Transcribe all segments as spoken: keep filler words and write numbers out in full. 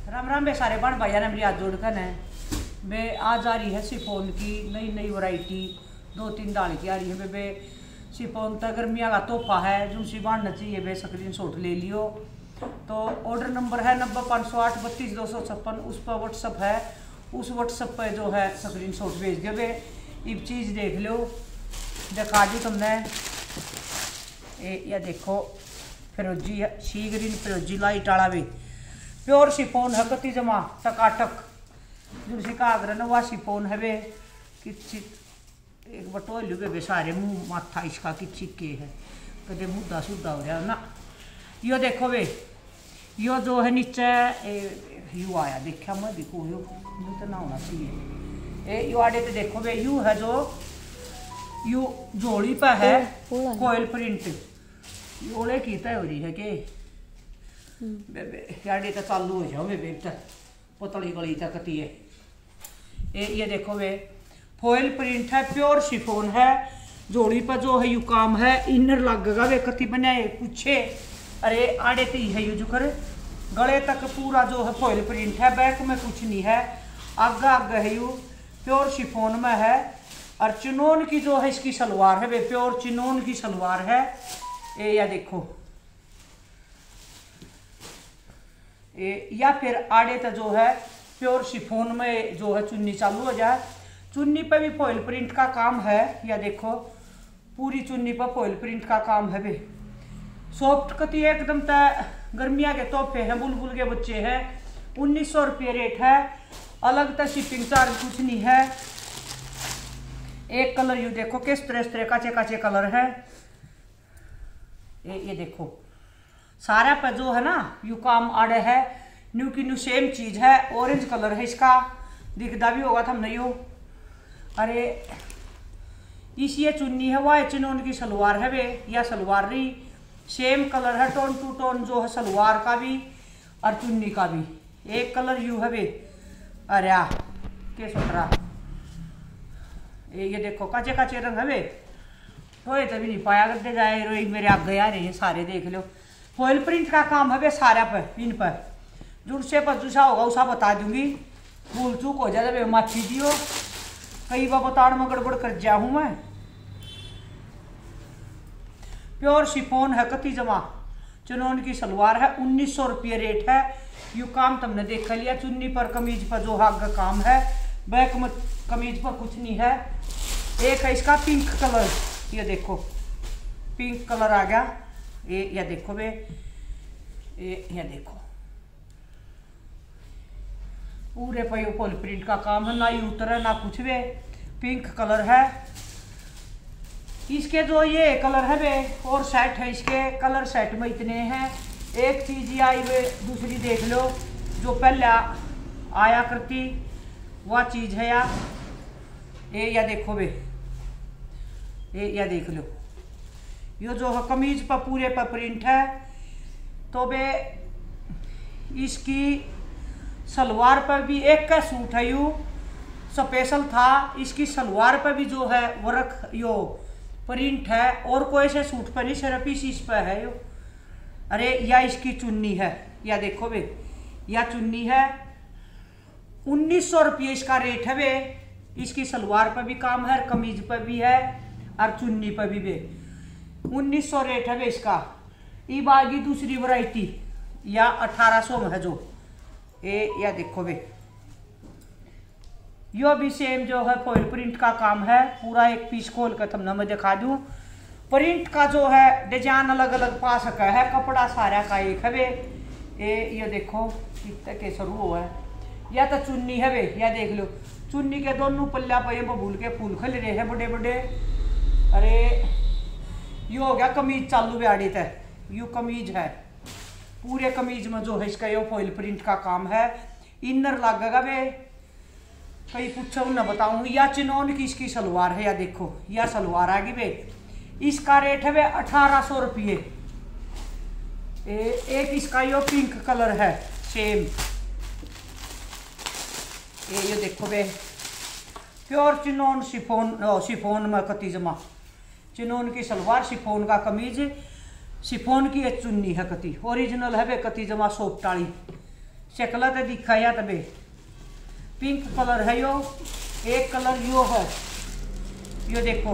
राम राम बे सारे बन भाइया ने मेरी हाथ जोड़कर है। बे आज आ रही है शिफॉन की नई नई वैरायटी, दो तीन दाल की आ रही है। बे बे शिफॉन तो गर्मिया का तोहफा है, जो सी बांधना चाहिए बे स्क्रीन शॉट ले लियो। तो ऑर्डर नंबर है नब्बे पाँच सौ आठ बत्तीस दो सौ छप्पन, उस पर व्हाट्सअप है, उस व्हाट्सअप पर जो है स्क्रीन शॉट भेज दियो बे। एक चीज़ देख लो, दिखा दी तुमने ए, या देखो फिरोजी शी ग्रीन फिरोजी लाइट आला भी प्योर शिफॉन है, कति जमा टकाटक जो का आग्रह न वह शिफॉन है बे। किसी एक बटो लू बे सारे मुँह माथा इसका किसी के है, कदे मुद्दा सुद्धा हो रहा ना। यो देखो बे, यो जो है नीचे यू आया देखा मैं देखो यो यू तो ना होना चाहिए ए यू आड़े तो देखो बे, यू है जो यू जोड़ी पे है कोयल प्रिंट, योले की तय हो रही है के बेबे याडे तो चालू हो जाओ बेबे तक पतली गली तक कती है ए। ये देखो बे फॉयल प्रिंट है, प्योर शिफॉन है, जोड़ी पर जो है यू काम है, इनर लगेगा वे कति बनाए पूछे। अरे आड़े तो है यू जो करे गले तक पूरा जो है फॉयल प्रिंट है, बैक में कुछ नहीं है, आगे आगे है यू प्योर शिफॉन में है। और चिनोन की जो है इसकी सलवार है वे, प्योर चिनोन की सलवार है ए। या देखो ए, या फिर आड़े तो जो है प्योर शिफॉन में जो है चुन्नी चालू हो जाए, चुन्नी पे भी फॉयल प्रिंट का काम है। या देखो पूरी चुन्नी पर फॉयल प्रिंट का काम है बे, सॉफ्ट कती है एकदम तय। गर्मिया के तोहफे हैं, बुलबुल के बच्चे हैं, उन्नीस सौ रुपये रेट है, अलग तो शिपिंग चार्ज कुछ नहीं है। एक कलर यू देखो किस तरह तरह काचे काचे कलर है ये, ये देखो सारा पे जो है ना यू काम आड़े है, न्यू की न्यू सेम चीज है, ऑरेंज कलर है इसका, दिखदा भी होगा था नहीं हो। अरे इस ये चुन्नी है, वह चिनोन की सलवार है वे, या सलवार रही सेम कलर है, टोन टू टोन जो है सलवार का भी और चुन्नी का भी एक कलर यू है वे। अरे आ के सोटरा ये, ये देखो काचे काचे रंग है वे, तो ये तभी नहीं पाया करते जाए रोई मेरे आगे आ रहे हैं सारे देख लो। फॉयल प्रिंट का काम है वे सारा पर, इन पर जुड़ से पर जूसा होगा उसा बता दूंगी, भूल चूक हो जाए माफी दियो, कई बार बताड़ में गड़बड़ कर जा हूं मैं। प्योर शिफॉन है, कति जमा चुनौन की सलवार है, उन्नीस सौ रुपये रेट है। यू काम तुमने देख लिया, चुन्नी पर कमीज पर जो आगे काम है, बैक में कमीज पर कुछ नहीं है। एक है इसका पिंक कलर, ये देखो पिंक कलर आ गया ये, या देखो बे ये, या देखो पूरे पे फॉल प्रिंट का काम है, ना ही उतर ना कुछ बे, पिंक कलर है। इसके जो ये कलर है बे और सेट है, इसके कलर सेट में इतने हैं। एक चीज ये आई वे, दूसरी देख लो जो पहले आया करती वह चीज है या ये, या देखो बे ये, या देख लो यो जो है कमीज पर पूरे पर प्रिंट है। तो बे इसकी सलवार पर भी एक का सूट है यू स्पेशल था, इसकी सलवार पर भी जो है वर्क यो प्रिंट है, और कोई से सूट पर नहीं, सिर्फ इस इस पर है यो। अरे या इसकी चुन्नी है, या देखो बे या चुन्नी है, उन्नीस सौ रुपये इसका रेट है बे। इसकी सलवार पर भी काम है, कमीज पर भी है और चुन्नी पर भी बे, उन्नीस सौ रेट है बे इसका। ई बागी दूसरी वैरायटी या अठारह सौ में है जो ए, या देखो बे यो भी सेम जो है फॉयल प्रिंट का काम है, पूरा एक पीस खोल कर तुमने मैं दिखा दूं। प्रिंट का जो है डिजाइन अलग अलग पा सका है, कपड़ा सारा का एक है बे ए, ये देखो कितने के शुरू हुआ है। या तो चुन्नी है बे, या देख लो चुन्नी के दोनों पल्ला पे भूल के फूल खिल रहे हैं बड़े बड़े। अरे यू हो गया कमीज चालू ब्याड़ी तय, यू कमीज है, पूरे कमीज में जो है इसका यो फॉयल प्रिंट का काम है, इनर लगेगा बे, कहीं पूछो न बताऊं। या चिनोन की इसकी सलवार है, या देखो या सलवार आ गई बे, इसका रेट है बे अठारह सौ रुपये। एक इसका यो पिंक कलर है सेम ये, ये देखो बे प्योर चिनोन शिफॉन शिफॉन में कति जमा, चिनोन की सलवार, शिफॉन का कमीज, शिफॉन की एक चुन्नी है कति ओरिजिनल है बे, कति जमा सोपटाड़ी शक्ल तो दिखाया तबे पिंक कलर है यो, एक कलर यो है, यो देखो,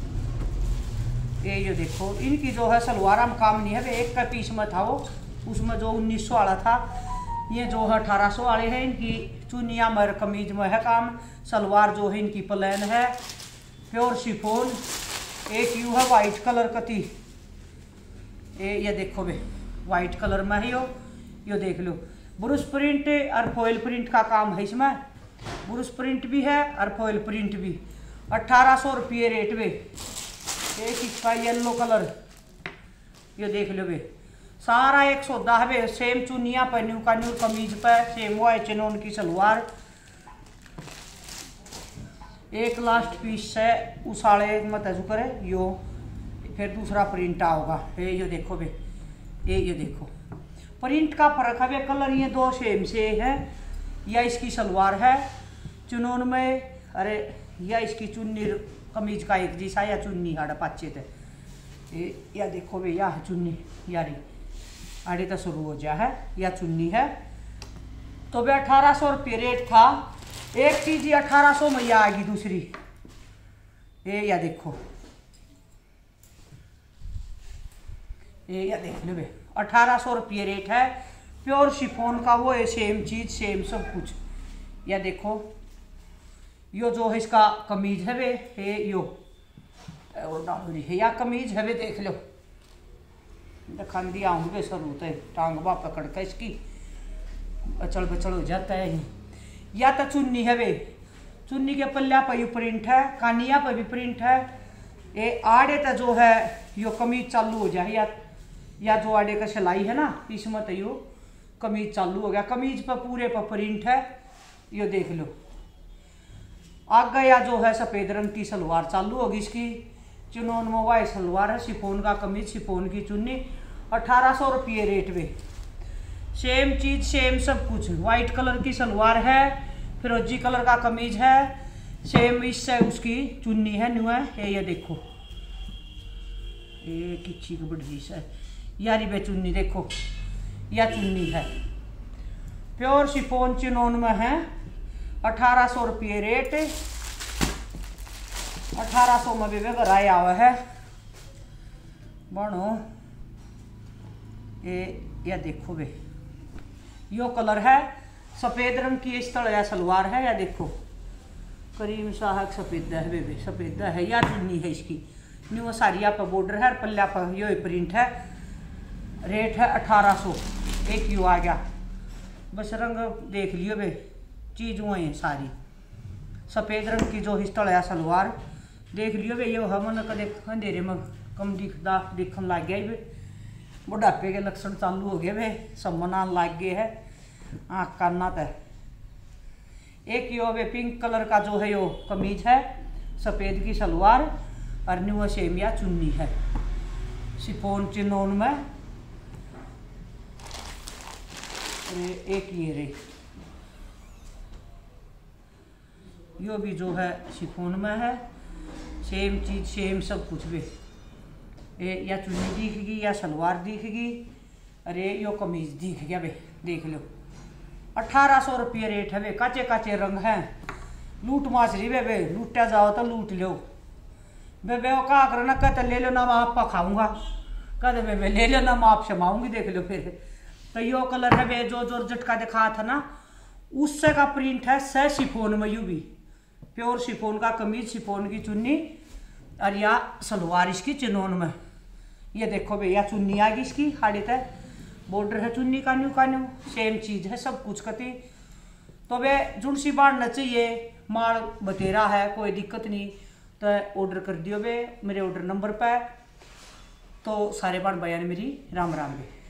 ये यो देखो। इनकी जो है सलवार में काम नहीं है, वे एक का पीस में था वो, उसमें जो उन्नीस सौ वाला था, ये जो है अठारह सौ वाले हैं। इनकी चुनिया मर कमीज में है काम, सलवार जो है इनकी प्लेन है, प्योर शिफोन। एक यू है वाइट कलर कती, ये ये देखो बे वाइट कलर में है यो, यो देख लो। ब्रुश प्रिंट और फॉइल प्रिंट का काम है इसमें, ब्रुश प्रिंट भी है और फॉइल प्रिंट भी। अट्ठारह सौ रुपये रेट में। एक इसका येलो कलर, ये देख लो बे, सारा एक सौदा है बे। सेम चुनिया पर न्यू का न्यू कमीज पर सेम वो है चिनोन की सलवार। एक लास्ट पीस है उसाड़े मत करे यो, फिर दूसरा प्रिंट आओगा। ये यो देखो बे, ये ये देखो प्रिंट का फर्क है बे, कलर ये दो सेम से है। या इसकी सलवार है चुनोन में, अरे या इसकी चुन्नी कमीज का एक जैसा, या चुन्नी हाड़ा पाचे थे। ये या देखो बे, या चुन्नी यारी आड़े तो शुरू हो जा है, या चुन्नी है। तो बे अठारह सौ रुपये रेट था। एक चीज अठारह सौ में आ गई दूसरी, ये या देखो, ये या देख लो बे, अठारह सौ रुपये रेट है। प्योर शिफोन का वो है, सेम चीज सेम सब कुछ। या देखो यो जो है इसका कमीज है वे, ये यो और डांगरी है या कमीज है वे, देख लो दिखान दिया हूँ बे। सर होता है टांग बा पकड़ कर इसकी अचल बचल हो जाता है। या तो चुन्नी है वे, चुन्नी के पल्ला पर यू प्रिंट है, कानिया पर भी प्रिंट है। ये आड़े तो जो है यो कमीज चालू हो जाए, या या जो आड़े का सिलाई है ना इसमें तो यो कमीज चालू हो गया। कमीज पर पूरे पर प्रिंट है, यो देख लो। आगे या जो है सफ़ेद रंग की सलवार चालू होगी इसकी। चुनोन में वाई सलवार है, शिफोन का कमीज, शिफोन की चुन्नी। अठारह सौ रुपये रेट में, सेम चीज सेम सब कुछ। वाइट कलर की सलवार है, फिरोजी कलर का कमीज है, सेम इससे उसकी चुन्नी है न्यू है। ये ये देखो, ये किच्छी की बड़ी है यारी बे चुन्नी देखो, या चुन्नी है प्योर शिफोन चिनोन में है। अठारह सौ रुपये रेट, अठारह सौ में भी घर आया हुआ है बनो। ये या देखो बे, यो कलर है सफ़ेद रंग की इस तरह सलवार है। या देखो करीम शाह सफ़ेद है बे, सफ़ेद है या चुन्नी है इसकी। न्यू साड़िया पर बॉर्डर है, पल्ला पर यो प्रिंट है। रेट है अठारह सौ। एक यू आ गया, बस रंग देख लियो बे, चीज़ वो है सारी सफ़ेद रंग की जो हिस्टल है सलवार देख लियो बे। ये हमन कदे अंधेरे में कम दिखता दिखन लग गया बे, बुढ़ापे के लक्षण चालू हो गए बे, समना लग गए है आँख करना तो। एक यो बे पिंक कलर का जो है यो कमीज है, सफ़ेद की सलवार और न्यू सेमिया चुन्नी है शिफोन चिनोन में। एक ये रे यो भी जो है शिफोन में है, सेम चीज सेम सब कुछ भी। ए या चुन्नी दिखेगी या सलवार दिखेगी, अरे यो कमीज दिख गया बे, देख लो। अठारह सौ रुपये रेट है बे, काचे काचे रंग हैं। लूट माछरी बे बे, लूटा जाओ तो लूट लो बे बे। वो कहा करना कहते ले लो ना, मैं आप खाऊंगा, कहते बे बे ले लो ना, मैं आप शमाऊंगी, देख लो फिर। तो यो कलर है बे जो जो झटका दिखा था ना, उससे का प्रिंट है सह शिफोन में। यू भी प्योर शिफोन का कमीज, शिफोन की चुन्नी और या सलवार इसकी चिनोन में। ये देखो भैया चुन्नी आ गई इसकी, हाड़ी तक बॉर्डर है चुन्नी का न्यू का न्यू, सेम चीज है सब कुछ कती। तो वे जुड़सी बांधना चाहिए, माल बतेरा है, कोई दिक्कत नहीं। तो ऑर्डर कर दियो बे मेरे ऑर्डर नंबर पर। तो सारे बाण भैया ने मेरी राम राम बे।